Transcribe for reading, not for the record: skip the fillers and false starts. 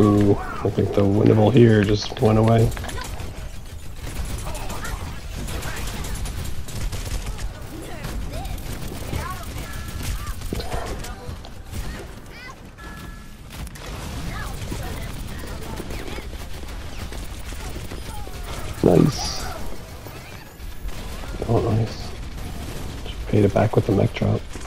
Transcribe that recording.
Ooh, I think the winnable here just went away. Nice. Oh, nice. Just paid it back with the mech drop.